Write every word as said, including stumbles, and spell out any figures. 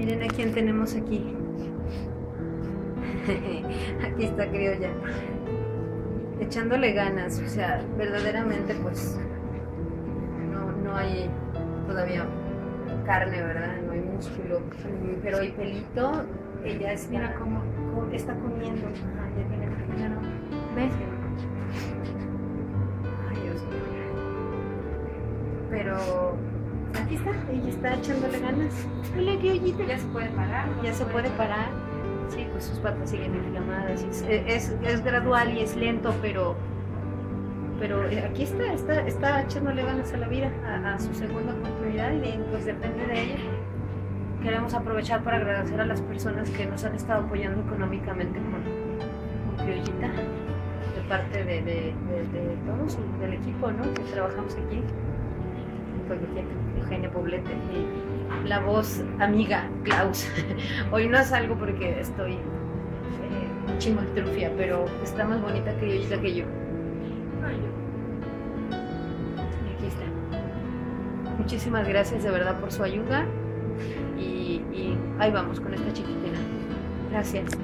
Miren a quién tenemos aquí. Aquí está Criolla. Echándole ganas, o sea, verdaderamente pues no, no hay todavía carne, ¿verdad? No hay músculo, pero hay pelito. Ella está, Mira cómo, cómo está comiendo. Ay, viene primero. ¿Ves? Ay, Dios mío. Pero aquí está, ella está echándole ganas. Hola, Criollita. Ya se puede parar. Ya se puede parar. Sí, pues sus patas siguen inflamadas. Es, es, es gradual y es lento, pero pero aquí está, está, está echándole ganas a la vida, a, a su segunda oportunidad, y pues depende de ella. Queremos aprovechar para agradecer a las personas que nos han estado apoyando económicamente con, con Criollita, de parte de, de, de, de todos, del equipo, ¿no?, que trabajamos aquí. Pues Eugenia Poblete y la voz amiga Klaus. Hoy no salgo porque estoy eh, chimoltrufia, pero está más bonita Criollita que yo. Y aquí está. Muchísimas gracias de verdad por su ayuda y, y ahí vamos con esta chiquitina. Gracias.